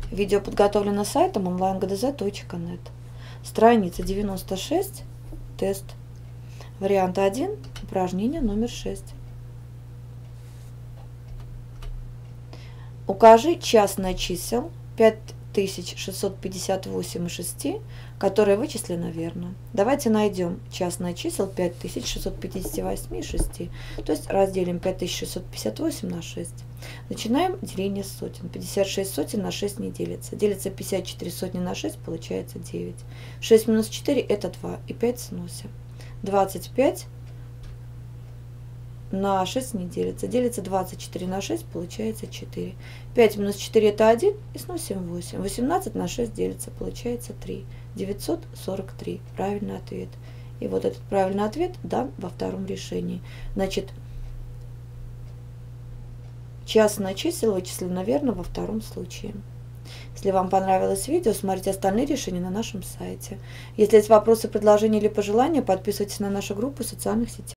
Видео подготовлено сайтом onlinegdz.net. Страница 96, тест. Вариант 1, упражнение номер 6. Укажи частное чисел 5658,6, которое вычислено верно. Давайте найдем частное чисел 5658,6, то есть разделим 5658 на 6. Начинаем деление с сотен. 56 сотен на 6 не делится. Делится 54 сотни на 6, получается 9. 6 минус 4 это 2, и 5 сносим. 25 на 6 не делится. Делится 24 на 6, получается 4. 5 минус 4 это 1, и сносим 8. 18 на 6 делится, получается 3. 943. Правильный ответ. И вот этот правильный ответ дан во втором решении. Значит, частное число вычислено верно во втором случае. Если вам понравилось видео, смотрите остальные решения на нашем сайте. Если есть вопросы, предложения или пожелания, подписывайтесь на нашу группу в социальных сетях.